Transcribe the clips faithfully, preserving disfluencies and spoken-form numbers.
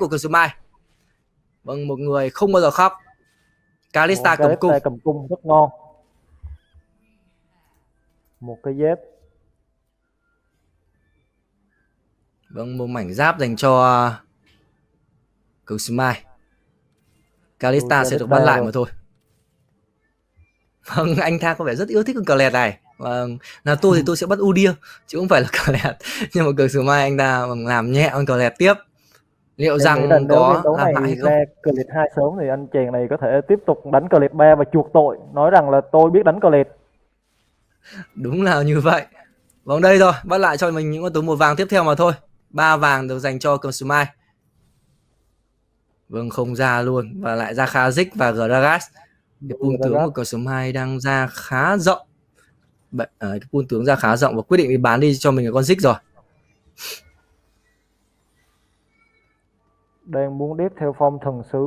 của cờ Mai. Vâng, một người không bao giờ khóc. Kalista cầm cung. cầm cung rất ngon. Một cái dép. Vâng, một mảnh giáp dành cho cờ Mai. Kalista sẽ được bắt lại mà thôi. Vâng, anh ta có vẻ rất yêu thích con cờ lẹt này. Vâng, là tôi thì tôi sẽ bắt Udyr chứ không phải là cờ lẹt. Nhưng mà cờ Mai anh ta làm nhẹ con cờ lẹt tiếp. Liệu em rằng là có đấu làm này hay không? Ra cờ lẹt hai sớm thì anh chàng này có thể tiếp tục đánh cờ lẹt ba và chuộc tội, nói rằng là tôi biết đánh cờ lẹt. Đúng là như vậy. Vâng, đây rồi, bắt lại cho mình những con tướng một vàng tiếp theo mà thôi. Ba vàng được dành cho cờ Mai. Vâng, không ra luôn. Và lại ra Kha'Zix và Gragas. Cái pool tướng của cờ Mai đang ra khá rộng. À, cái pool tướng ra khá rộng và quyết định đi bán đi cho mình cái con Zix rồi. Đang muốn đếp theo phong thần sứ.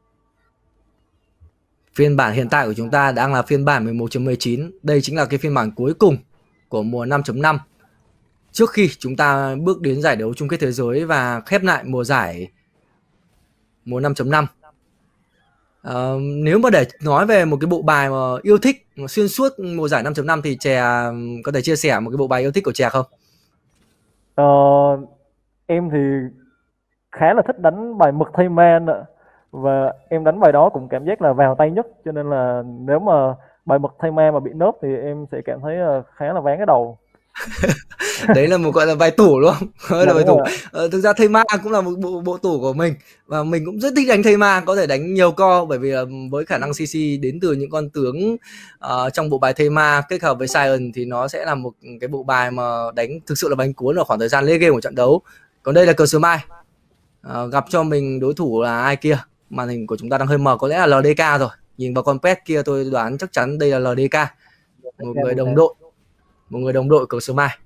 Phiên bản hiện tại của chúng ta đang là phiên bản mười một chấm mười chín. Đây chính là cái phiên bản cuối cùng của mùa năm chấm năm. Trước khi chúng ta bước đến giải đấu chung kết thế giới và khép lại mùa giải mùa năm chấm năm. Uh, nếu mà để nói về một cái bộ bài mà yêu thích mà xuyên suốt mùa giải năm chấm năm thì Chè có thể chia sẻ một cái bộ bài yêu thích của Chè không? Ờ, em thì khá là thích đánh bài mực thay man ạ. Và em đánh bài đó cũng cảm giác là vào tay nhất. Cho nên là nếu mà bài mực thay man mà bị nớp thì em sẽ cảm thấy khá là ván cái đầu. Đấy là một gọi là bài tủ đúng không? Là bài tủ. Ờ, thực ra thây ma cũng là một bộ, bộ tủ của mình. Và mình cũng rất thích đánh thây ma, có thể đánh nhiều co. Bởi vì là với khả năng xê xê đến từ những con tướng uh, trong bộ bài thây ma kết hợp với Sion thì nó sẽ là một cái bộ bài mà đánh thực sự là bánh cuốn ở khoảng thời gian late game của trận đấu. Còn đây là cờ Mai. Uh, gặp cho mình đối thủ là ai kia? Màn hình của chúng ta đang hơi mờ, có lẽ là lờ đê ca rồi. Nhìn vào con pet kia tôi đoán chắc chắn đây là lờ đê ca. Một người đồng đội. Một người đồng đội cờ Mai.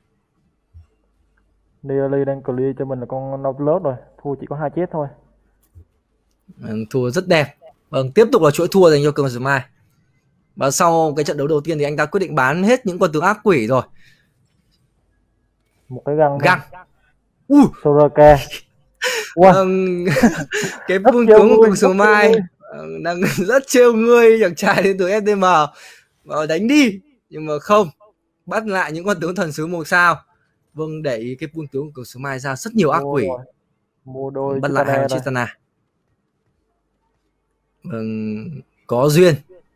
Nearly đang clear cho mình là con Nautilus rồi, thua chỉ có hai chết thôi. Ừ, thua rất đẹp. Vâng, tiếp tục là chuỗi thua dành cho cờ Mai. Và sau cái trận đấu đầu tiên thì anh ta quyết định bán hết những con tướng ác quỷ rồi. Một cái găng. Găng. Ui. Soraka. Wow. Vâng, cái phương tướng của cờ Mai đang rất trêu ngươi chàng trai đến từ ét đê em. Và đánh đi, nhưng mà không. Bắt lại những con tướng thần sứ một sao. Vâng, để ý cái pool tướng của cờ Mai ra rất nhiều ác quỷ. Mua đôi bắt lại hai con Chitana. Vâng, có duyên.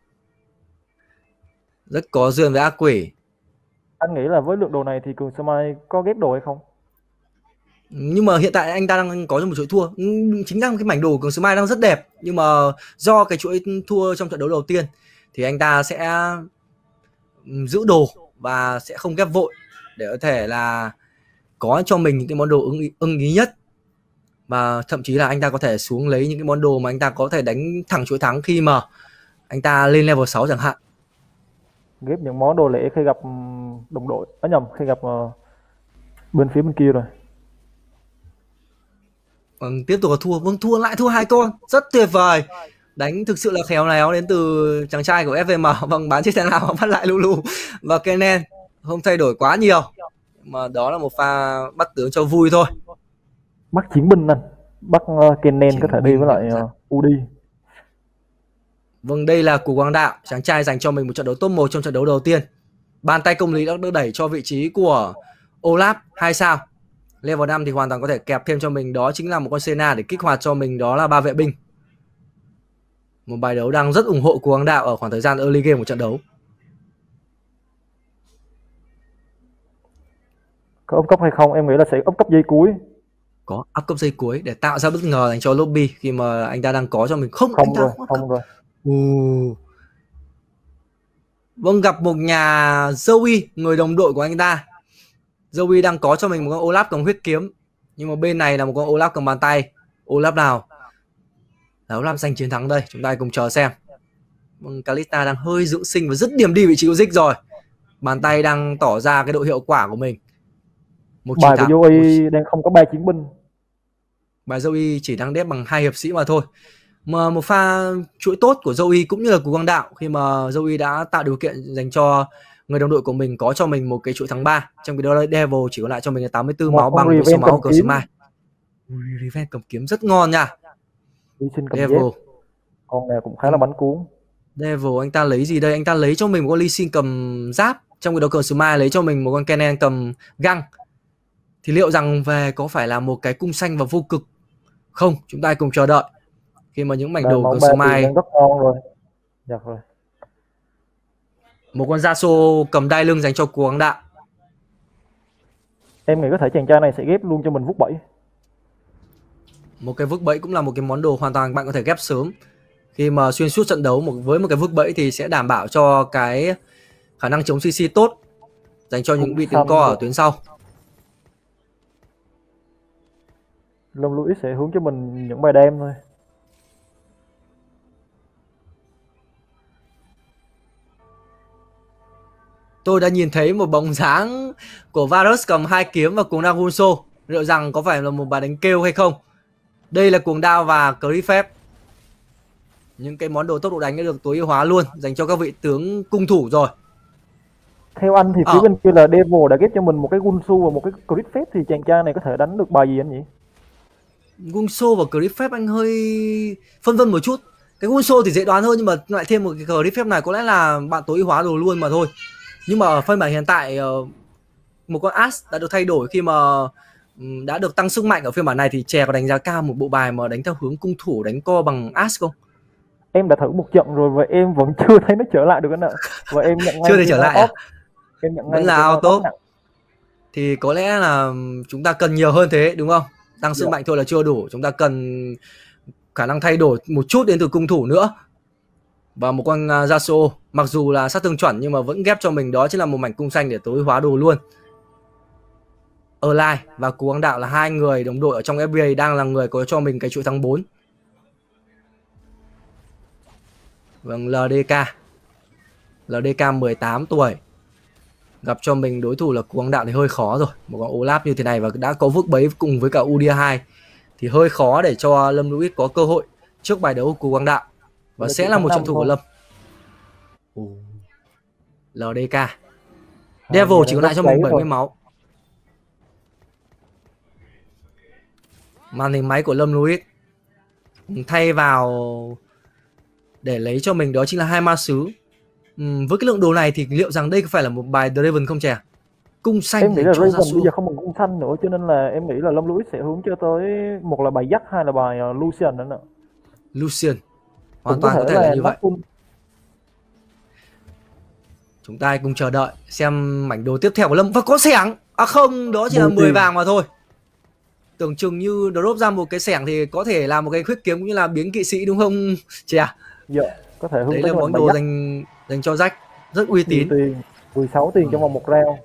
Rất có duyên với ác quỷ. Anh nghĩ là với lượng đồ này thì Cường Sơ Mai có ghép đồ hay không? Nhưng mà hiện tại anh ta đang có một chuỗi thua. Chính ra cái mảnh đồ của Cường Sơ Mai đang rất đẹp. Nhưng mà do cái chuỗi thua trong trận đấu đầu tiên thì anh ta sẽ giữ đồ và sẽ không ghép vội để có thể là có cho mình những cái món đồ ưng ý, ưng ý nhất. Và thậm chí là anh ta có thể xuống lấy những cái món đồ mà anh ta có thể đánh thẳng chuỗi thắng khi mà anh ta lên level sáu chẳng hạn. Ghép những món đồ lẻ khi gặp đồng đội, à nhầm, khi gặp uh, bên phía bên kia rồi. Vâng, tiếp tục là thua. Vâng, thua lại thua hai con. Rất tuyệt vời. Đánh thực sự là khéo léo đến từ chàng trai của ép vê em. Vâng, bán chiếc thế nào bắt lại Lulu và Kennen. Không thay đổi quá nhiều. Mà đó là một pha bắt tướng cho vui thôi. Bắt chiến binh anh. Bắt uh, Kennen có thể đi với lại uh, Udyr. Vâng, đây là Củ Quang Đạo. Chàng trai dành cho mình một trận đấu top một trong trận đấu đầu tiên. Bàn tay công lý đã được đẩy cho vị trí của Olaf hai sao. Level năm thì hoàn toàn có thể kẹp thêm cho mình. Đó chính là một con Senna để kích hoạt cho mình. Đó là ba vệ binh. Một bài đấu đang rất ủng hộ Củ Quang Đạo ở khoảng thời gian early game của trận đấu. Có ốp cấp hay không? Em nghĩ là sẽ ốp cấp dây cuối. Có áp cấp dây cuối để tạo ra bất ngờ dành cho lobby khi mà anh ta đang có cho mình. Không, không anh ta rồi, không rồi. Uh. Vâng, gặp một nhà Zoe, người đồng đội của anh ta. Zoe đang có cho mình một con Olaf cầm huyết kiếm. Nhưng mà bên này là một con Olaf cầm bàn tay. Olaf nào là Olaf giành chiến thắng đây? Chúng ta cùng chờ xem. Vâng, Kalista đang hơi dưỡng sinh và rất điểm đi vị trí của Ziggs rồi. Bàn tay đang tỏ ra cái độ hiệu quả của mình. Một bài của Zoe đang không có ba chiến binh. Bài Zoe chỉ đang đép bằng hai hiệp sĩ mà thôi. Mà một pha chuỗi tốt của Zoe cũng như là Cú Quang Đạo khi mà Zoe đã tạo điều kiện dành cho người đồng đội của mình có cho mình một cái chuỗi thắng ba. Trong cái đó Devil chỉ còn lại cho mình là tám mươi tư máu bằng với số máu của Cờ Mai. Revenge cầm kiếm rất ngon nha. Lee Sin cầm Devil. dép. Con này cũng khá là bánh cuốn. Devil anh ta lấy gì đây? Anh ta lấy cho mình một con Lee Sin cầm giáp. Trong cái đó cờ Smite lấy cho mình một con Kennen cầm găng. Thì liệu rằng về có phải là một cái cung xanh và vô cực không? Chúng ta cùng chờ đợi. Khi mà những mảnh đồ cờ Smite rất ngon rồi. Dạ rồi. Một con Yasuo cầm đai lưng dành cho Cố Gắng Đạo. Em nghĩ có thể chàng trai này sẽ ghép luôn cho mình vút bẫy. Một cái vức bẫy cũng là một cái món đồ hoàn toàn bạn có thể ghép sớm. Khi mà xuyên suốt trận đấu một với một cái vức bẫy thì sẽ đảm bảo cho cái khả năng chống xê xê tốt dành cho những vị tướng co ở tuyến sau. Lâm Louis sẽ hướng cho mình những bài đêm thôi. Tôi đã nhìn thấy một bóng dáng của Varus cầm hai kiếm và cuồng đao Gunso. Liệu rằng có phải là một bài đánh kêu hay không? Đây là cuồng đao và Crit phép. Những cái món đồ tốc độ đánh đã được tối ưu hóa luôn dành cho các vị tướng cung thủ rồi. Theo anh thì phía ờ. bên kia là Devil đã ghép cho mình một cái Gunsu và một cái Crit phép, thì chàng trai này có thể đánh được bài gì anh nhỉ? Gunso và Crit phép anh hơi phân vân một chút. Cái Gunso thì dễ đoán hơn, nhưng mà lại thêm một cái Crit phép này có lẽ là bạn tối ưu hóa đồ luôn mà thôi. Nhưng mà ở phiên bản hiện tại một con Ash đã được thay đổi khi mà đã được tăng sức mạnh ở phiên bản này, thì chè có đánh giá cao một bộ bài mà đánh theo hướng cung thủ đánh co bằng Ash không? Em đã thử một trận rồi và em vẫn chưa thấy nó trở lại được anh ạ. Và em nhận ngay chưa thấy trở lại à? Em nhận ngay vẫn là auto. Thì có lẽ là chúng ta cần nhiều hơn thế đúng không? Tăng sức yeah. mạnh thôi là chưa đủ, chúng ta cần khả năng thay đổi một chút đến từ cung thủ nữa. Và một con Yasuo mặc dù là sát thương chuẩn nhưng mà vẫn ghép cho mình đó chính là một mảnh cung xanh để tối hóa đồ luôn. Erlai và Cố Gắng Đạo là hai người đồng đội ở trong ép bê a đang là người có cho mình cái chuỗi thắng bốn. Vâng, lờ đê ca. lờ đê ca mười tám tuổi. Gặp cho mình đối thủ là Cố Gắng Đạo thì hơi khó rồi. Một con Olaf như thế này và đã có vước bấy cùng với cả u đê hai thì hơi khó để cho Lâm Louis có cơ hội trước bài đấu của Cố Gắng Đạo. Và sẽ là một trận thủ của Lâm. Ồ. lờ đê ca. Devil chỉ còn lại cho mình bảy mươi rồi. Máu. Màn hình máy của Lâm Louis thay vào để lấy cho mình đó chính là hai ma sứ. Uhm, với cái lượng đồ này thì liệu rằng đây có phải là một bài Draven không chè? Cung xanh. Em nghĩ là Raven bây giờ không còn cung xanh nữa, cho nên là em nghĩ là Lâm Louis sẽ hướng cho tới một là bài dắt, hai là bài uh, Lucian nữa nè. Lucian hoàn toàn có thể, có thể là như vậy. Cung. Chúng ta cùng chờ đợi xem mảnh đồ tiếp theo của Lâm. Và có xẻng. À không, đó chỉ là mười vàng mà thôi. Tưởng chừng như drop ra một cái xẻng thì có thể là một cái khuyết kiếm cũng như là biến kỵ sĩ đúng không chè? Dạ, có thể hướng. Đấy là món đồ dành dành cho Jack, rất uy tín. mười sáu tiền ừ. trong vòng một round.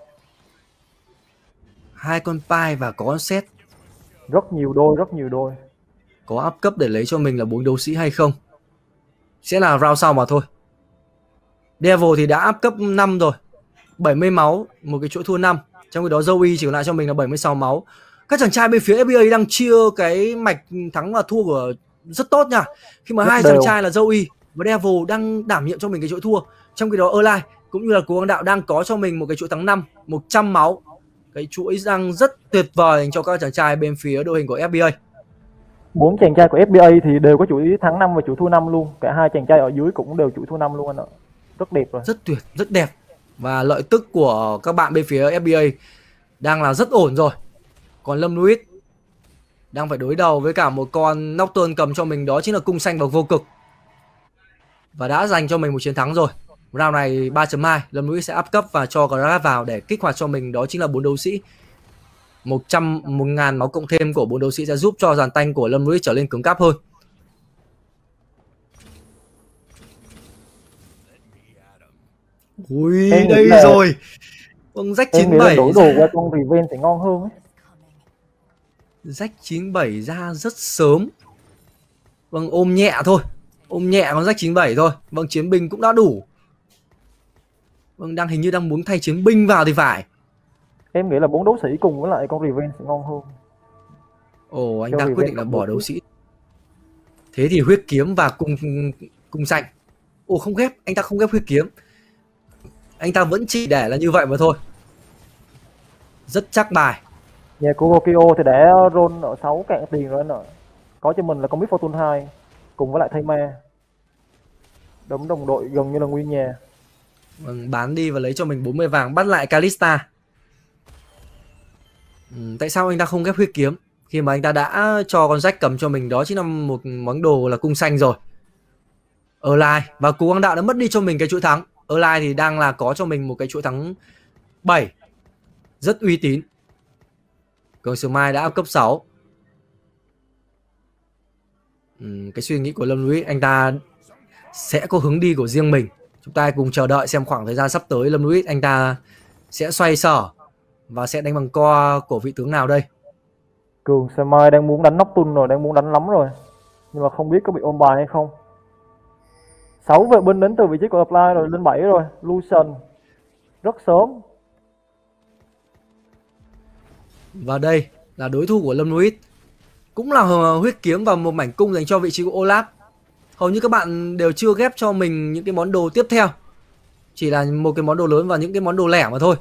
Hai con pai và có con set. Rất nhiều đôi, rất nhiều đôi. Có up cấp để lấy cho mình là bốn đấu sĩ hay không? Sẽ là round sau mà thôi. Devil thì đã up cấp năm rồi. bảy mươi máu, một cái chuỗi thua năm. Trong khi đó Zoe chỉ còn lại cho mình là bảy mươi sáu máu. Các chàng trai bên phía ép bê a đang chia cái mạch thắng và thua của rất tốt nha. Khi mà rất hai đều. Chàng trai là Zoe và Devil đang đảm nhiệm cho mình cái chuỗi thua. Trong khi đó Erlai cũng như là Cố Gắng Đạo đang có cho mình một cái chuỗi thắng năm, một trăm máu. Cái chuỗi đang rất tuyệt vời dành cho các chàng trai bên phía đội hình của ép bê a. Bốn chàng trai của ép bê a thì đều có chuỗi thắng năm và chuỗi thua năm luôn. Cả hai chàng trai ở dưới cũng đều chuỗi thua năm luôn anh ạ. Rất đẹp rồi. Rất tuyệt, rất đẹp. Và lợi tức của các bạn bên phía ép bê a đang là rất ổn rồi. Còn Lâm Louis đang phải đối đầu với cả một con Nocturne cầm cho mình đó chính là cung xanh và vô cực. Và đã giành cho mình một chiến thắng rồi. Round này ba chấm hai, Lâm Louis sẽ up cấp và cho Gragas vào để kích hoạt cho mình đó chính là bốn đấu sĩ. một trăm một nghìn máu cộng thêm của bốn đấu sĩ sẽ giúp cho dàn tanh của Lâm Louis trở lên cứng cáp hơn. Ui, em đây rồi. Con Jack chín bảy đổi đồ qua con Revenge sẽ ngon hơn ấy. Jack chín bảy ra rất sớm. Vâng, ôm nhẹ thôi. Ôm nhẹ con Jack chín bảy thôi. Vâng, chiến binh cũng đã đủ. Vâng, đang hình như đang muốn thay chiến binh vào thì phải. Em nghĩ là bốn đấu sĩ cùng với lại con Revenge sẽ ngon hơn. Ồ, anh ta quyết định là bỏ đấu sĩ. Thế thì huyết kiếm và cung cung xanh. Ồ, không ghép, anh ta không ghép huyết kiếm. Anh ta vẫn chỉ để là như vậy mà thôi. Rất chắc bài. Nhà của Gokio thì để roll ở sáu cạn tiền rồi anh ạ. Có cho mình là con Mid Fortune hai cùng với lại thay ma. Đấm đồng đội gần như là nguyên nhà. Vâng, bán đi và lấy cho mình bốn mươi vàng, bắt lại Kalista. Ừ, tại sao anh ta không ghép huyết kiếm khi mà anh ta đã cho con Jack cầm cho mình đó chính là một món đồ là cung xanh rồi. Erlai và Cú Quang Đạo đã mất đi cho mình cái chuỗi thắng. Erlai thì đang là có cho mình một cái chuỗi thắng bảy rất uy tín. Cường Sử Mai đã up cấp sáu. Ừ, cái suy nghĩ của Lâm Lewis, anh ta sẽ có hướng đi của riêng mình. Chúng ta cùng chờ đợi xem khoảng thời gian sắp tới Lâm Lewis anh ta sẽ xoay sở và sẽ đánh bằng co của vị tướng nào đây. Cường Sử Mai đang muốn đánh Nocturne rồi, đang muốn đánh lắm rồi. Nhưng mà không biết có bị ôm bài hay không. sáu vệ binh đến từ vị trí của Apply rồi, lên bảy rồi. Lucian rất sớm. Và đây là đối thủ của Lâm Lewis, cũng là huyết kiếm và một mảnh cung dành cho vị trí của Olaf. Hầu như các bạn đều chưa ghép cho mình những cái món đồ tiếp theo, chỉ là một cái món đồ lớn và những cái món đồ lẻ mà thôi.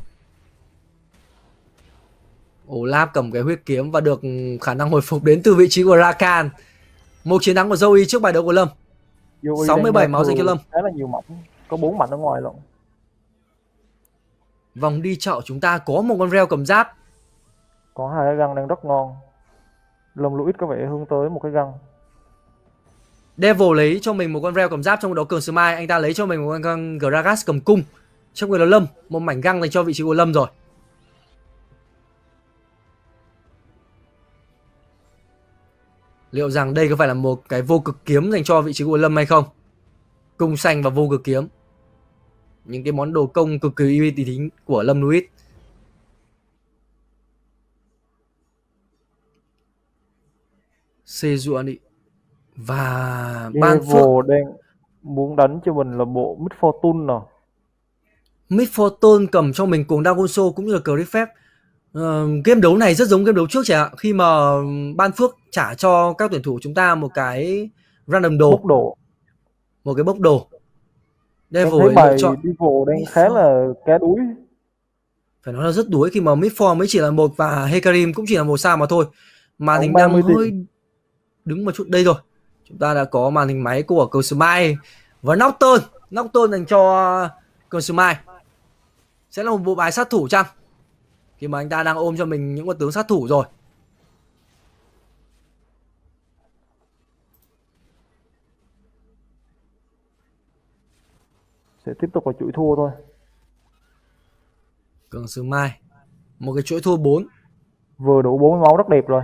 Olaf cầm cái huyết kiếm và được khả năng hồi phục đến từ vị trí của Rakan. Một chiến thắng của Zoe trước bài đấu của Lâm. Zoe sáu mươi bảy máu dành cho Lâm. Khá là nhiều mảnh, có bốn mảnh ở ngoài lận. Vòng đi chợ chúng ta có một con reo cầm giáp. Có hai cái găng đang rất ngon. Lâm Lewis có vẻ hướng tới một cái găng. Devil lấy cho mình một con reo cầm giáp trong đó Cường Sử Mai, anh ta lấy cho mình một con găng Gragas cầm cung. Trong người là Lâm, một mảnh găng dành cho vị trí của Lâm rồi. Liệu rằng đây có phải là một cái vô cực kiếm dành cho vị trí của Lâm hay không? Cung xanh và vô cực kiếm, những cái món đồ công cực kỳ uy tín của Lâm Lewis. Sejuani và Ban Phước đang muốn đánh cho mình là bộ Mid Fortune nào. Mid Fortune cầm cho mình cùng Dagonso cũng như là Griffith. Uh, game đấu này rất giống game đấu trước chị ạ, khi mà Ban Phước trả cho các tuyển thủ chúng ta một cái random đồ, bốc đồ. một cái bốc đồ. Devil thấy bài chọn Devil đang Mid khá là cá đuối. Phải nói là rất đuối khi mà Mid Four mới chỉ là một và Hecarim cũng chỉ là một sao mà thôi. Màn hình đang hơi đứng một chút đây rồi. Chúng ta đã có màn hình máy của Cường Sử Mai và Nocturne. Nocturne dành cho Cường Sử Mai. Sẽ là một bộ bài sát thủ chăng? Khi mà anh ta đang ôm cho mình những con tướng sát thủ rồi. Sẽ tiếp tục là chuỗi thua thôi. Cường Sử Mai, một cái chuỗi thua bốn. Vừa đủ bốn mươi máu rất đẹp rồi.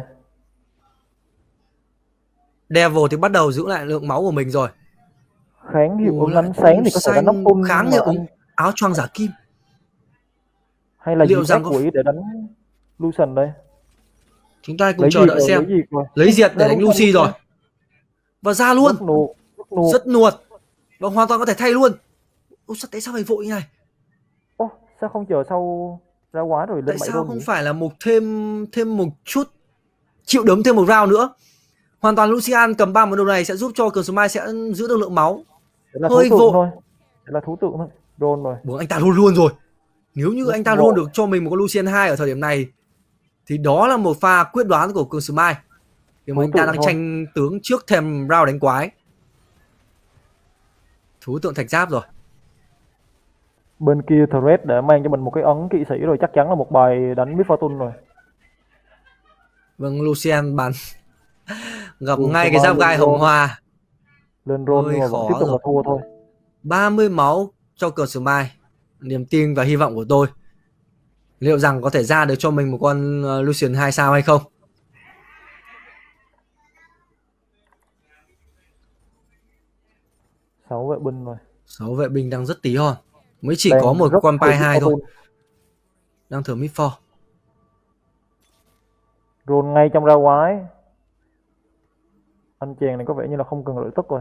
Devil thì bắt đầu giữ lại lượng máu của mình rồi. Kháng hiệu ứng ánh sáng thì có thể đánh Nocturne. Kháng hiệu ứng áo choàng giả kim. Hay là liệu rằng có... quỷ để đánh Lucian đây. Chúng ta cùng chờ đợi xem. Lấy, lấy diệt để đánh Lucy rồi. Và ra luôn. Rất nuột. Rất nuột. Rất nuột. Và hoàn toàn có thể thay luôn. Ôi sao tại sao phải vội như này? Ô, sao không chờ sau ra quá rồi lên tại sao không gì? Phải là một thêm thêm một chút chịu đấm thêm một round nữa. Hoàn toàn Lucian cầm ba món đồ này sẽ giúp cho Cường Sử Mai sẽ giữ được lượng máu. Là hơi vội thôi. Đấy là thú tượng thôi. Roll rồi. Buông anh ta roll luôn rồi. Nếu như anh ta roll được cho mình một con Lucian hai ở thời điểm này thì đó là một pha quyết đoán của Cường Sử Mai. Vì mà anh ta đang thôi. tranh tướng trước thêm round đánh quái. Thú tượng thạch giáp rồi. Bên kia Thread để mang cho mình một cái ấn kỵ sĩ rồi, chắc chắn là một bài đánh Mid Fortune rồi. Vâng, Lucian bắn gặp ừ, ngay cái giáp gai hồng hoa. Lên roll nhưng mà vẫn tiếp tục là thua thôi. ba mươi máu cho Cường Sử Mai. Niềm tin và hy vọng của tôi. Liệu rằng có thể ra được cho mình một con Lucian hai sao hay không? sáu vệ binh rồi. sáu vệ binh đang rất tí hon. Mới chỉ đang có một con pai hai thôi. Đang thử Mid Four. Roll ngay trong ra quái. Anh chàng này có vẻ như là không cần lợi tức rồi.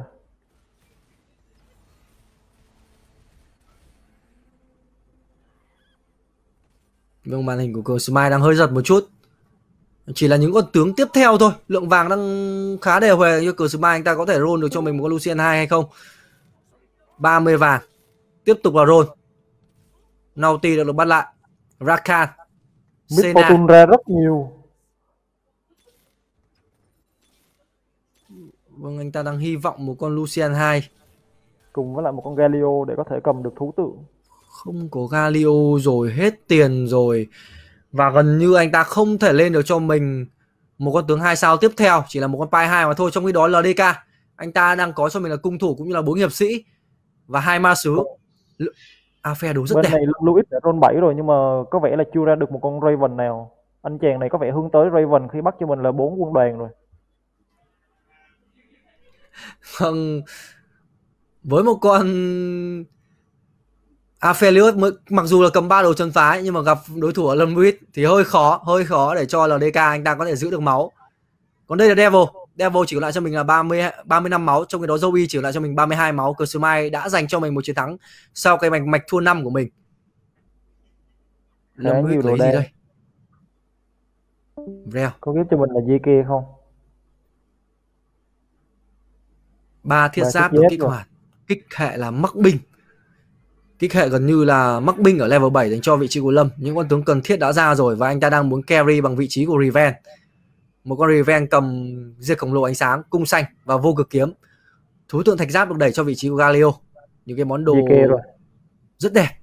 Vâng, màn hình của Cường Sử Mai đang hơi giật một chút. Chỉ là những con tướng tiếp theo thôi. Lượng vàng đang khá đều về như Cường Sử Mai. Anh ta có thể roll được cho mình một con Lucian hai hay không? ba mươi vàng. Tiếp tục là roll. Naughty được, được bắt lại. Rakan, Mid Fortune ra rất nhiều. Vâng, anh ta đang hy vọng một con Lucian hai cùng với lại một con Galio để có thể cầm được thú tượng. Không có Galio rồi, hết tiền rồi. Và gần như anh ta không thể lên được cho mình một con tướng hai sao tiếp theo, chỉ là một con pai hai mà thôi. Trong khi đó lờ đê ca anh ta đang có cho mình là cung thủ cũng như là bốn hiệp sĩ và hai ma sứ. Afe đấu rất Bên đẹp. này Louis đã roll bảy rồi nhưng mà có vẻ là chưa ra được một con Raven nào. Anh chàng này có vẻ hướng tới Raven khi bắt cho mình là bốn quân đoàn rồi. Vâng, với một con Aphelios mới mặc dù là cầm ba đồ chân phái nhưng mà gặp đối thủ ở Lumwit thì hơi khó, hơi khó để cho lờ đê ca anh ta có thể giữ được máu. Còn đây là Devil, Devil chỉ còn lại cho mình là ba mươi ba mươi lăm máu, trong khi đó Zoe chỉ còn lại cho mình ba mươi hai máu. Cờ Smile đã dành cho mình một chiến thắng sau cái mạch mạch thua năm của mình. Lumwit lấy gì đây? Vrel. Có ghép cho mình là dê kê không? Ba thiết giáp được kích hoạt, kích hệ là mắc binh. Kích hệ gần như là mắc binh ở level bảy dành cho vị trí của Lâm. Những con tướng cần thiết đã ra rồi và anh ta đang muốn carry bằng vị trí của Riven. Một con Riven cầm diệt khổng lồ ánh sáng, cung xanh và vô cực kiếm. Thú tượng thạch giáp được đẩy cho vị trí của Galio. Những cái món đồ rồi. rất đẹp.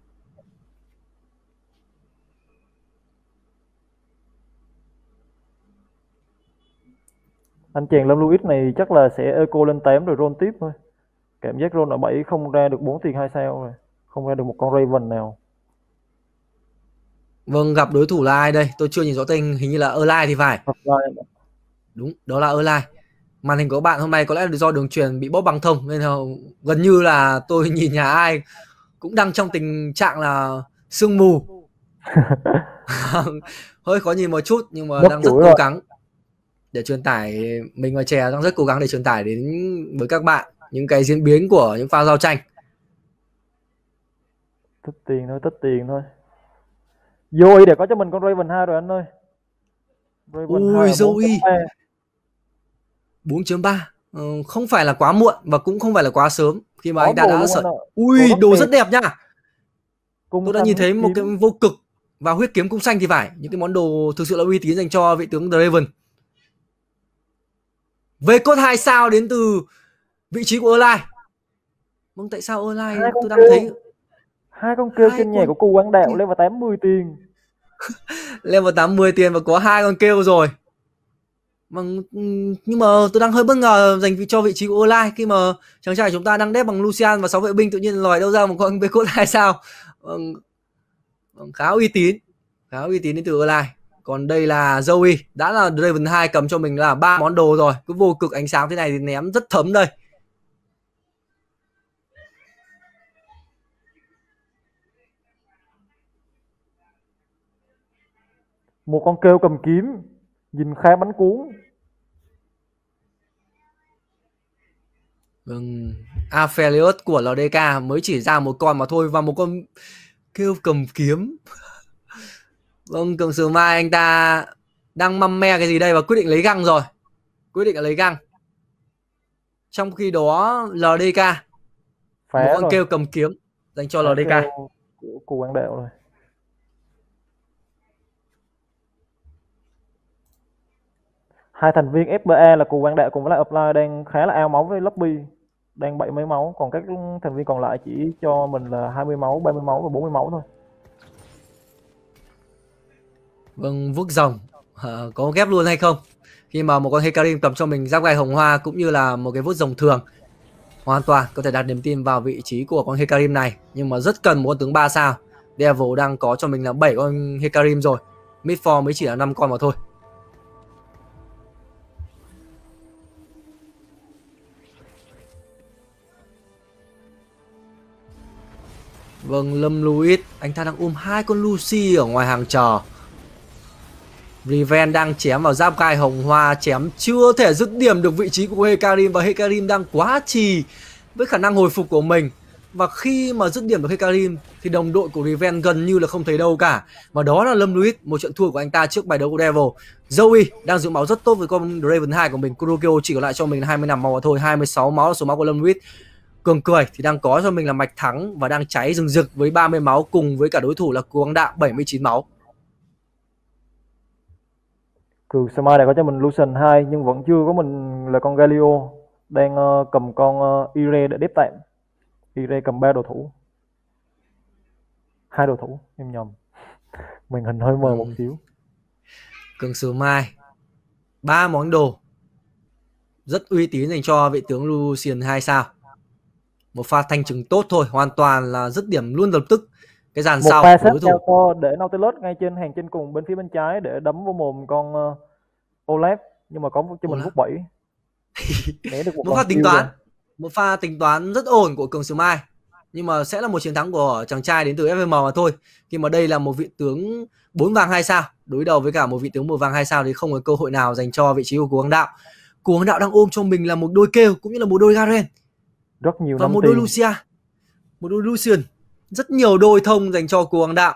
Anh chàng Lâm Louis này chắc là sẽ eco lên tám rồi roll tiếp thôi. Cảm giác roll ở bảy không ra được bốn tiền hai sao rồi. Không ra được một con Raven nào. Vâng, gặp đối thủ là ai đây? Tôi chưa nhìn rõ tên, hình như là Erlai thì phải. Đúng, đó là Erlai. Màn hình của các bạn hôm nay có lẽ là do đường truyền bị bóp băng thông nên là gần như là tôi nhìn nhà ai cũng đang trong tình trạng là sương mù. Hơi khó nhìn một chút nhưng mà đang rất cố gắng để truyền tải, mình và chè đang rất cố gắng để truyền tải đến với các bạn những cái diễn biến của những pha giao tranh. Tích tiền thôi, tích tiền thôi. Zoe để có cho mình con Raven hai rồi anh ơi. Raven ui Zoe bốn chấm ba ừ, không phải là quá muộn và cũng không phải là quá sớm khi mà có anh ta đã sợ. Ui đồ, đồ rất đẹp nhá. Cung tôi đã nhìn thấy một kiếm. Cái vô cực và huyết kiếm cung xanh thì phải, những cái món đồ thực sự là uy tín dành cho vị tướng Draven. Về cốt hai sao đến từ vị trí của Erlai. Vâng, tại sao Erlai tôi đang kêu. thấy hai con kêu trên nhảy của cô quán đạo level tám mươi tiền. Level tám mươi tiền và có hai con kêu rồi. Vâng, nhưng mà tôi đang hơi bất ngờ dành cho vị trí của Erlai khi mà chàng trai chúng ta đang đép bằng Lucian và sáu vệ binh, tự nhiên lòi đâu ra một con về cốt hai sao. Vâng, khá uy tín, khá uy tín đến từ Erlai. Còn đây là Zoe, đã là Draven hai cầm cho mình là ba món đồ rồi. Cứ vô cực ánh sáng thế này thì ném rất thấm đây. Một con kêu cầm kiếm, nhìn khá bắn cuốn. Vâng, Aphelios của lờ đê ca mới chỉ ra một con mà thôi và một con kêu cầm kiếm. Vâng, cường sử mai anh ta đang măm me cái gì đây và quyết định lấy găng rồi. Quyết định lấy găng. Trong khi đó lờ đê ca Phá một con rồi. kêu cầm kiếm dành cho lờ đê ca. Của quán đạo rồi. Hai thành viên ép bê a là cù quang đạo cùng với lại Apply đang khá là ao máu với Lobby, đang bảy mấy máu, còn các thành viên còn lại chỉ cho mình là hai mươi máu, ba mươi máu và bốn mươi máu thôi. Vâng, vuốt rồng à, có ghép luôn hay không? Khi mà một con Hecarim cầm cho mình giáp gai hồng hoa cũng như là một cái vuốt rồng thường, hoàn toàn có thể đặt niềm tin vào vị trí của con Hecarim này, nhưng mà rất cần một con tướng ba sao. Devil đang có cho mình là bảy con Hecarim rồi, Midfor mới chỉ là năm con mà thôi. Vâng, Lâm Louis, anh ta đang ôm hai con Lucy ở ngoài hàng chờ. Riven đang chém vào giáp gai hồng hoa, chém chưa thể dứt điểm được vị trí của Hecarim và Hecarim đang quá trì với khả năng hồi phục của mình. Và khi mà dứt điểm được Hecarim thì đồng đội của Riven gần như là không thấy đâu cả. Và đó là Lâm Louis, một trận thua của anh ta trước bài đấu của Devil. Zoe đang giữ máu rất tốt với con Draven hai của mình. Kurokyo chỉ còn lại cho mình hai mươi lăm máu mà thôi, hai mươi sáu máu là số máu của Lâm Louis. Cường cười thì đang có cho mình là mạch thắng và đang cháy rừng rực với ba mươi máu cùng với cả đối thủ là Cuồng Đạo bảy mươi chín máu. Cường Smile đã có cho mình Lucian hai nhưng vẫn chưa có mình là con Galio đang uh, cầm con uh, Ire để đép tạm. Ire cầm ba đồ thủ, hai đồ thủ em nhầm, màn hình hơi mờ ừ. một xíu. Cường Smile ba món đồ rất uy tín dành cho vị tướng Lucian hai sao. Một pha thanh trừng tốt thôi, hoàn toàn là dứt điểm luôn lập tức cái dàn một sau pha của đối thủ. To để Nautilus ngay trên hàng trên cùng bên phía bên trái để đấm vào mồm con uh, Olaf, nhưng mà có cho mình phút bảy. một, một pha tính toán, rồi. một pha tính toán rất ổn của Cường Smile, nhưng mà sẽ là một chiến thắng của chàng trai đến từ ép em mà thôi. Khi mà đây là một vị tướng bốn vàng hai sao đối đầu với cả một vị tướng một vàng hai sao thì không có cơ hội nào dành cho vị trí của Cố Hoàng Đạo. Cố Hoàng Đạo đang ôm cho mình là một đôi kêu cũng như là một đôi Garen, rất nhiều và một đôi Lucia, một đôi Lucian, rất nhiều đôi thông dành cho Cố Hoàng Đạo.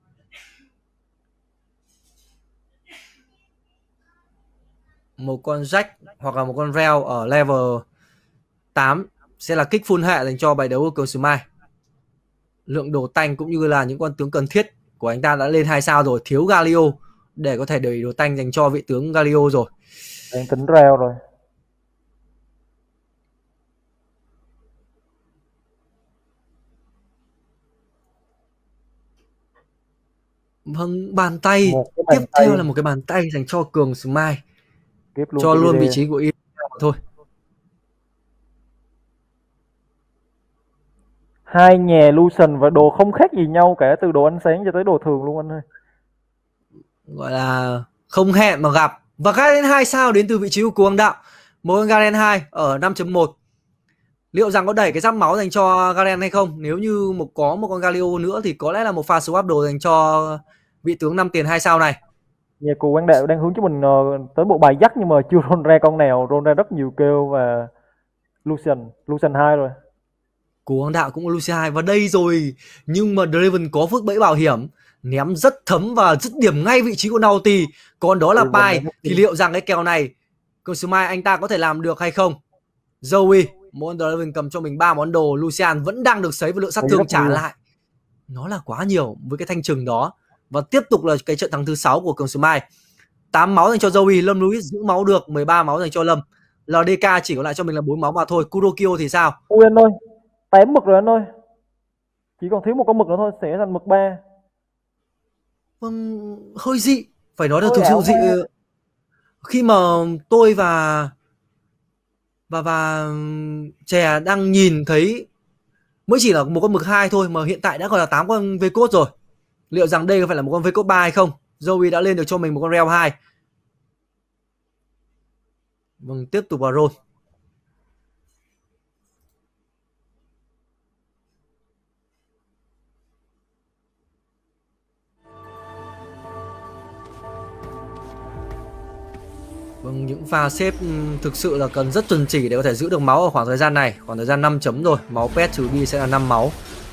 Một con Jack hoặc là một con Rel ở level tám sẽ là kích full hệ dành cho bài đấu của Cường Smile. Lượng đồ tanh cũng như là những con tướng cần thiết của anh ta đã lên hai sao rồi, thiếu Galio để có thể đẩy đồ tanh dành cho vị tướng Galio rồi. Đang tính Rel rồi. Vâng, bàn tay bàn tiếp tay. Theo là một cái bàn tay dành cho Cường Smile, luôn cho luôn vị trí của Ire thôi. Hai nhà Lucian và đồ không khác gì nhau cả, từ đồ ánh sáng cho tới đồ thường luôn anh ơi. Gọi là không hẹn mà gặp. Và Garen hai sao đến từ vị trí của Cố Hoàng Đạo. Một con Garen hai ở năm chấm một. Liệu rằng có đẩy cái giáp máu dành cho Garen hay không? Nếu như một có một con Galio nữa thì có lẽ là một pha swap đồ dành cho vị tướng năm tiền hai sao này. Nhà Cố Hoàng Đạo đang hướng cho mình uh, tới bộ bài dắt nhưng mà chưa roll ra con nào, roll ra rất nhiều kêu và Lucian, Lucian hai rồi. Cố Hoàng Đạo cũng có Lucian hai và đây rồi, nhưng mà Draven có phước bẫy bảo hiểm, ném rất thấm và dứt điểm ngay vị trí của Naughty. Còn đó là Pai, thì liệu rằng cái kèo này Cường Smile anh ta có thể làm được hay không? Zoe, một Draven cầm cho mình ba món đồ, Lucian vẫn đang được sấy và lượng sát thương trả nhiều. Lại nó là quá nhiều với cái thanh trừng đó. Và tiếp tục là cái trận thắng thứ sáu của Cường Smile. tám máu dành cho Zoe, Lâm Louis giữ máu được, mười ba máu dành cho Lâm. lờ đê ca chỉ còn lại cho mình là bốn máu mà thôi. Kurokyo thì sao? Ui anh ơi, tém mực rồi anh ơi. Chỉ còn thiếu một con mực nữa thôi sẽ thành mực ba. Vâng, hơi dị, phải nói là thực sự dị. Khi mà tôi và và và chè đang nhìn thấy mới chỉ là một con mực hai thôi mà hiện tại đã còn là tám con V-code rồi. Liệu rằng đây có phải là một con V-code ba hay không? Zoe đã lên được cho mình một con Rel hai. Vâng, tiếp tục vào roll. Vâng, những pha xếp thực sự là cần rất chuẩn chỉ để có thể giữ được máu ở khoảng thời gian này. Khoảng thời gian năm chấm rồi, máu pet trừ bi sẽ là năm máu.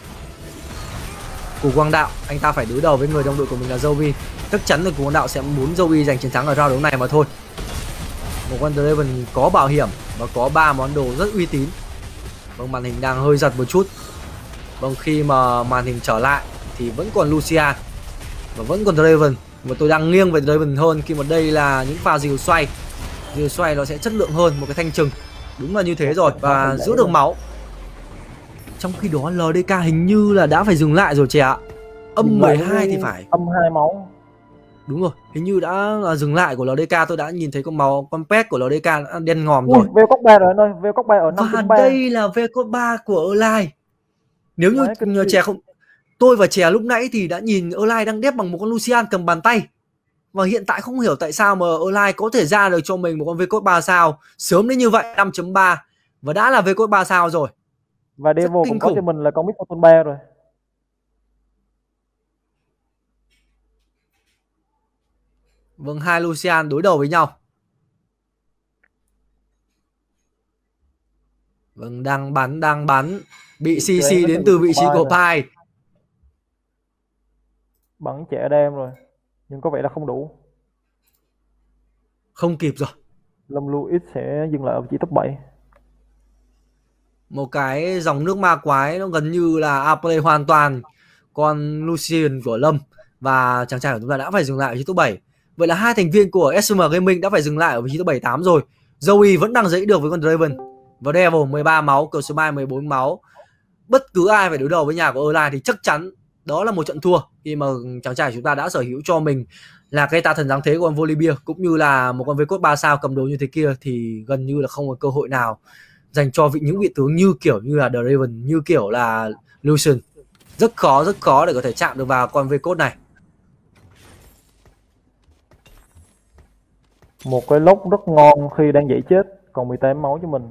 Cố Hoàng Đạo, anh ta phải đối đầu với người đồng đội của mình là Zoe. Chắc chắn là Cố Hoàng Đạo sẽ muốn Zoe giành chiến thắng ở round đấu này mà thôi. Một con Draven có bảo hiểm và có ba món đồ rất uy tín. Vâng, màn hình đang hơi giật một chút. Vâng, khi mà màn hình trở lại thì vẫn còn Lucian và vẫn còn Draven. Mà tôi đang nghiêng về Draven hơn khi mà đây là những pha dìu xoay. Dìu xoay nó sẽ chất lượng hơn một cái thanh trừng. Đúng là như thế rồi, và giữ được máu. Trong khi đó lờ đê ca hình như là đã phải dừng lại rồi chị ạ. Âm mười hai thì phải. Âm hai máu. Đúng rồi, hình như đã là dừng lại của lờ đê ca. Tôi đã nhìn thấy con máu, con pet của lờ đê ca đã đen ngòm rồi. Vê cốc ba rồi anh ơi, Vê cốc ba ở năm chấm ba. Và đây là Vê cốc ba của Erlai. Nếu như chè không... Tôi và chè lúc nãy thì đã nhìn Erlai đang đép bằng một con Lucian cầm bàn tay. Và hiện tại không hiểu tại sao mà Erlai có thể ra được cho mình một con V-Code ba sao sớm đến như vậy, năm chấm ba. Và đã là V-Code ba sao rồi. Và Devil cũng có cho mình là con Mid ba rồi. Vâng, hai Lucian đối đầu với nhau. Vâng, đang bắn, đang bắn. Bị xê xê đến từ vị trí của Pai. Bắn trẻ đam rồi. Nhưng có vẻ là không đủ. Không kịp rồi. Lâm Louis sẽ dừng lại ở vị trí top bảy. Một cái dòng nước ma quái nó gần như là outplay hoàn toàn con Lucian của Lâm. Và chàng trai của chúng ta đã phải dừng lại ở vị trí top bảy. Vậy là hai thành viên của ét em Gaming đã phải dừng lại ở vị trí thứ bảy mươi tám rồi. Joey vẫn đang dãy được với con Draven và Devil mười ba máu, Cờ Smile mười bốn máu. Bất cứ ai phải đối đầu với nhà của Erline thì chắc chắn đó là một trận thua, khi mà chàng trai chúng ta đã sở hữu cho mình là cái tà thần giáng thế của con Volibear cũng như là một con V cốt ba sao cầm đồ như thế kia, thì gần như là không có cơ hội nào dành cho vị những vị tướng như kiểu như là Draven, như kiểu là Lucian. Rất khó rất khó để có thể chạm được vào con V cốt này. Một cái lốc rất ngon khi đang dãy chết, còn mười tám máu cho mình.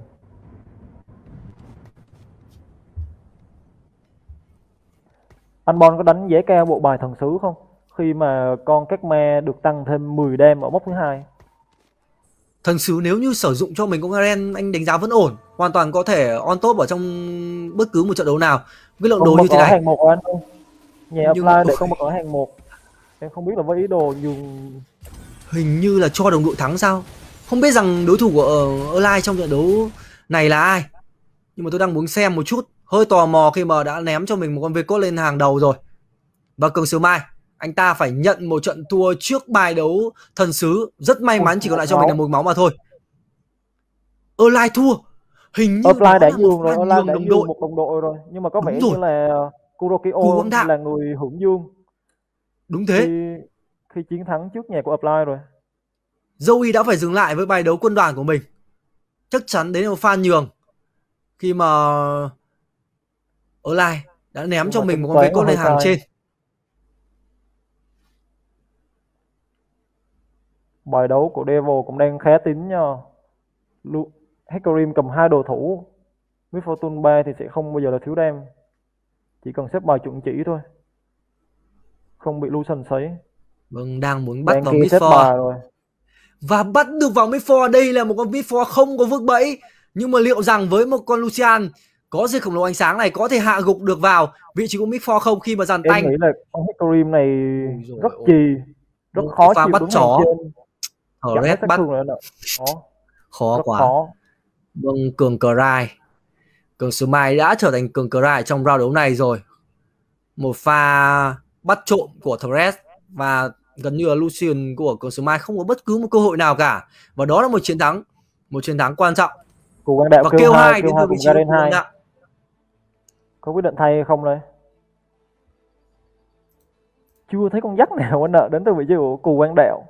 Anh Bon có đánh dễ cao bộ bài thần sứ không? Khi mà con các ma được tăng thêm mười đam ở mốc thứ hai. Thần sứ nếu như sử dụng cho mình con Garen, anh đánh giá vẫn ổn, hoàn toàn có thể on top ở trong bất cứ một trận đấu nào. Cái lượng đồ như thế này. Hàng một anh ơi. Nhà Nhưng... apply để con bật ở hàng một. Em không biết là với ý đồ dùng. Hình như là cho đồng đội thắng sao? Không biết rằng đối thủ của Erline trong trận đấu này là ai. Nhưng mà tôi đang muốn xem một chút. Hơi tò mò khi mà đã ném cho mình một con V cốt lên hàng đầu rồi. Và Cường Sử Mai, anh ta phải nhận một trận thua trước bài đấu thần sứ. Rất may mắn chỉ còn lại cho mình là một máu mà thôi. Erline thua. Hình như Erline đã nhường rồi, Erline đã nhường một đồng đội rồi. Nhưng mà có vẻ như là Kurokio là người hưởng dương. Đúng thế. Khi, khi chiến thắng trước nhà của Apply rồi. Joey đã phải dừng lại với bài đấu quân đoàn của mình. Chắc chắn đấy là một pha nhường. Khi mà Erline đã ném Nhưng cho mình một con V cốt lên hàng trên. Bài đấu của Devil cũng đang khá tín nha. Hecarim cầm hai đồ thủ. Với Fortune ba thì sẽ không bao giờ là thiếu đam. Chỉ cần xếp bài chuẩn chỉ thôi. Không bị Lucian sấy. Vâng, đang muốn bắt đang vào mid four. Và bắt được vào mid four. Đây là một con mid four không có vứt bẫy. Nhưng mà liệu rằng với một con Lucian có dây khổng lồ ánh sáng này có thể hạ gục được vào vị trí của mid four không khi mà dàn tanh? Em nghĩ là con Hecarim này rất chì, rất khó chịu bắt chó. Ở red bắt khó, khó quá. Khó. Vâng, Cường Cry. Cường Sử Mai đã trở thành Cường Cry trong round đấu này rồi. Một pha bắt trộm của Thresh và gần như là Lucian của Cường Sử Mai không có bất cứ một cơ hội nào cả. Và đó là một chiến thắng, một chiến thắng quan trọng. Và kêu hai đến từ vị trí của Quang Đạo. Có quyết định thay hay không đây? Chưa thấy con dắt nào anh nợ đến từ vị trí của Cù Quang Đạo.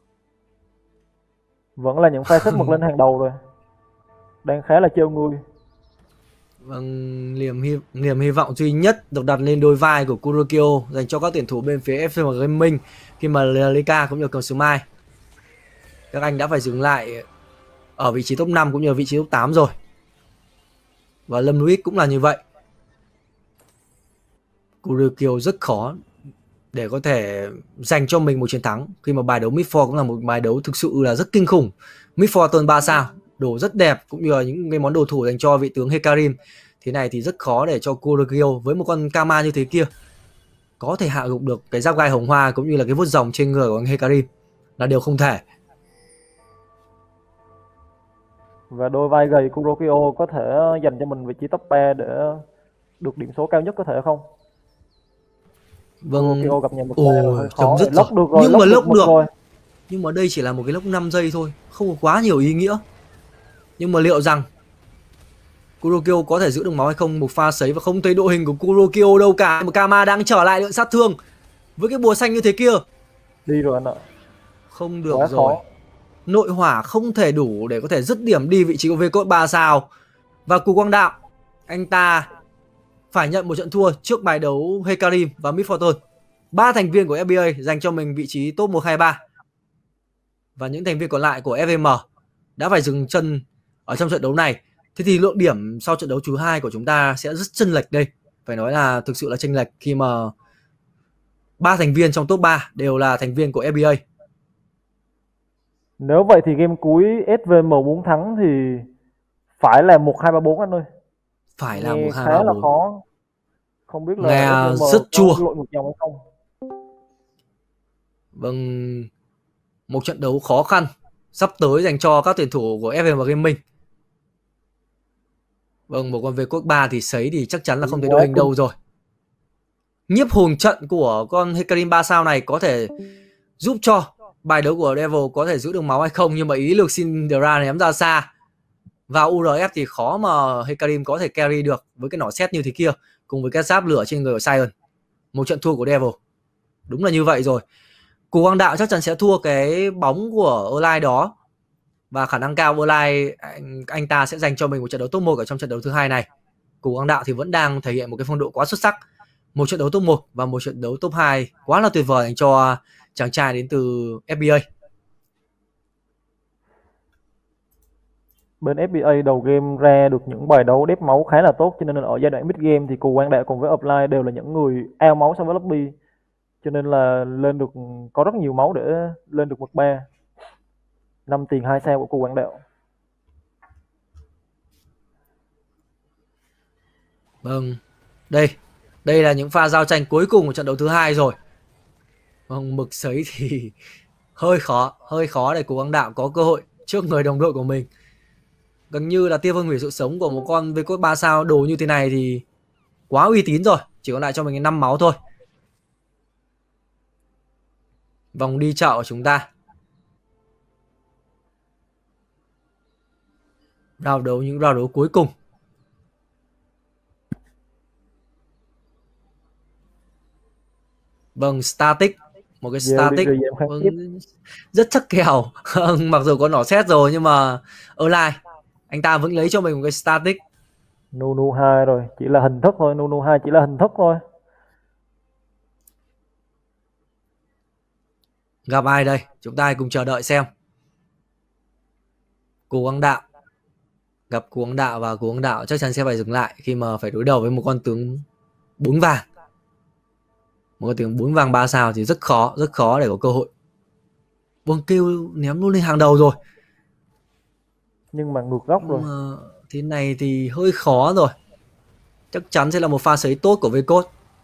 Vẫn là những pha xếp mực lên hàng đầu rồi. Đang khá là trêu người. Vâng, niềm hy, niềm hy vọng duy nhất được đặt lên đôi vai của Kurokio dành cho các tuyển thủ bên phía ép em Gaming khi mà Lika cũng như Cường Sử Mai. Các anh đã phải dừng lại ở vị trí top năm cũng như vị trí top tám rồi. Và Lâm Luis cũng là như vậy. Kurokio rất khó để có thể dành cho mình một chiến thắng khi mà bài đấu mid four cũng là một bài đấu thực sự là rất kinh khủng. Mid four turn ba sao, đồ rất đẹp cũng như là những cái món đồ thủ dành cho vị tướng Hecarim. Thế này thì rất khó để cho Kurokio với một con Kama như thế kia có thể hạ gục được cái giáp gai hồng hoa cũng như là cái vuốt rồng trên người của anh Hecarim, là điều không thể. Và đôi vai gầy Kurokio có thể dành cho mình vị trí top ba để được điểm số cao nhất có thể không? Vâng, Kurokio gặp nhà một ồ, chấm dứt rồi. Được rồi. Nhưng mà lốc được, được. Rồi. Nhưng mà đây chỉ là một cái lốc năm giây thôi, không có quá nhiều ý nghĩa. Nhưng mà liệu rằng Kurokio có thể giữ được máu hay không? Một pha sấy và không thấy đội hình của Kurokio đâu cả. Mà Kama đang trở lại lượng sát thương với cái bùa xanh như thế kia. Đi rồi anh ạ. Không được quá rồi. Khó. Nội hỏa không thể đủ để có thể dứt điểm đi vị trí của V cốt ba sao. Và Cù Quang Đạo, anh ta phải nhận một trận thua trước bài đấu Hecarim và Midfortune. Ba thành viên của ép bê a dành cho mình vị trí top một, hai, ba. Và những thành viên còn lại của ép em đã phải dừng chân ở trong trận đấu này. Thế thì lượng điểm sau trận đấu thứ hai của chúng ta sẽ rất chênh lệch đây. Phải nói là thực sự là chênh lệch khi mà ba thành viên trong top ba đều là thành viên của ép bê a. Nếu vậy thì game cuối ét vê em bốn thắng thì phải là một, hai, ba, bốn anh ơi. Phải là một, hai, ba, bốn. Khá là khó. Không biết là nghe rất chua. Lội ngược dòng hay không. Vâng, một trận đấu khó khăn sắp tới dành cho các tuyển thủ của ép em Gaming. Vâng, một con V cốt ba thì sấy thì chắc chắn là không thấy đội hình đâu rồi. Nhiếp hồn trận của con Hecarim ba sao này có thể giúp cho bài đấu của Devil có thể giữ được máu hay không, nhưng mà ý lực Syndra ném ra xa. Vào u rờ ép thì khó mà Hecarim có thể carry được với cái nỏ xét như thế kia, cùng với cái giáp lửa trên người của Sion. Một trận thua của Devil. Đúng là như vậy rồi. Cù Quang Đạo chắc chắn sẽ thua cái bóng của Olai đó. Và khả năng cao Olai anh, anh ta sẽ dành cho mình một trận đấu top một ở trong trận đấu thứ hai này. Cù Quang Đạo thì vẫn đang thể hiện một cái phong độ quá xuất sắc. Một trận đấu top một và một trận đấu top hai quá là tuyệt vời dành cho chàng trai đến từ ép bê a. Bên ép bê a đầu game ra được những bài đấu đép máu khá là tốt, cho nên là ở giai đoạn mid game thì Cù Quang Đạo cùng với Offline đều là những người ao máu so với lobby, cho nên là lên được có rất nhiều máu để lên được mực ba. Năm tiền hai sao của Cù Quang Đạo. Vâng, đây đây là những pha giao tranh cuối cùng của trận đấu thứ hai rồi. Vâng, mực sấy thì hơi khó hơi khó để Cù Quang Đạo có cơ hội trước người đồng đội của mình. Gần như là tia phân hủy sự sống của một con V-Code ba sao đồ như thế này thì quá uy tín rồi. Chỉ còn lại cho mình năm máu thôi. Vòng đi chợ của chúng ta. Round đấu, những round đấu cuối cùng. Vâng, static. Một cái static vâng, rất chắc kèo. Mặc dù có nỏ xét rồi nhưng mà Olai anh ta vẫn lấy cho mình một cái static. Nunu hai rồi, chỉ là hình thức thôi, Nunu hai chỉ là hình thức thôi. Gặp ai đây? Chúng ta cùng chờ đợi xem. Cù Quang Đạo. Gặp Cù Quang Đạo và Cù Quang Đạo chắc chắn sẽ phải dừng lại khi mà phải đối đầu với một con tướng bốn vàng. Một con tướng bốn vàng ba sao thì rất khó, rất khó để có cơ hội. Vâng, kêu ném luôn lên hàng đầu rồi. Nhưng mà ngược góc rồi. Mà thế này thì hơi khó rồi. Chắc chắn sẽ là một pha sấy tốt của V-Code.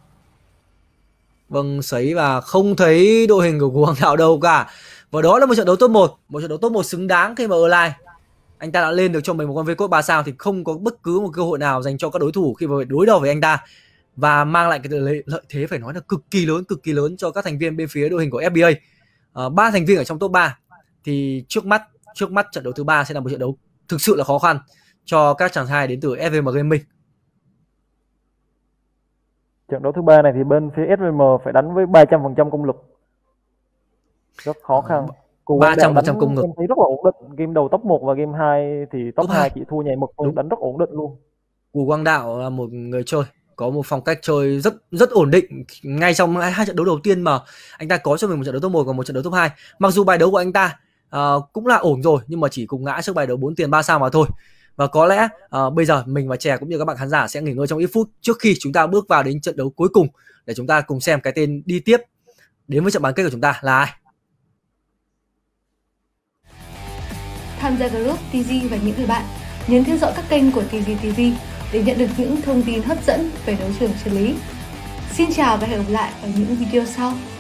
Vâng, sấy và không thấy đội hình của Cù Quang Đạo đâu cả. Và đó là một trận đấu top một. Một trận đấu top một xứng đáng khi mà Olai anh ta đã lên được cho mình một con V-Code ba sao thì không có bất cứ một cơ hội nào dành cho các đối thủ khi mà phải đối đầu với anh ta. Và mang lại cái lợi, lợi thế phải nói là cực kỳ lớn, cực kỳ lớn cho các thành viên bên phía đội hình của ép bê a. À, ba thành viên ở trong top ba. Thì trước mắt, trước mắt trận đấu thứ ba sẽ là một trận đấu thực sự là khó khăn cho các chàng trai đến từ ét vê em Gaming. Trận đấu thứ ba này thì bên phía ét vê em phải đánh với ba trăm phần trăm công lực. Rất khó khăn. ba trăm phần trăm công lực. Em thấy rất là ổn định. Game đầu top một và game hai thì top, top hai chỉ thua nhảy mực thôi, đánh rất ổn định luôn. Cù Quang Đạo là một người chơi có một phong cách chơi rất rất ổn định. Ngay trong hai, hai trận đấu đầu tiên mà anh ta có cho mình một trận đấu top một và một trận đấu top hai. Mặc dù bài đấu của anh ta uh, cũng là ổn rồi nhưng mà chỉ cùng ngã trước bài đấu bốn tiền ba sao mà thôi. Và có lẽ uh, bây giờ mình và Chè cũng như các bạn khán giả sẽ nghỉ ngơi trong ít phút trước khi chúng ta bước vào đến trận đấu cuối cùng để chúng ta cùng xem cái tên đi tiếp đến với trận bán kết của chúng ta là ai. Tham gia group tê giê và những người bạn, nhấn theo dõi các kênh của tê giê ti vi để nhận được những thông tin hấp dẫn về đấu trường chân lý. Xin chào và hẹn gặp lại ở những video sau.